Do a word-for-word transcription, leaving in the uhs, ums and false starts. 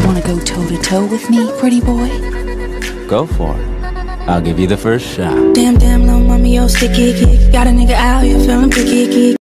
Wanna go toe to toe with me, pretty boy? Go for it. I'll give you the first shot. Damn, damn, little mommy, yo, sticky, kick. Got a nigga out here feeling picky, kick.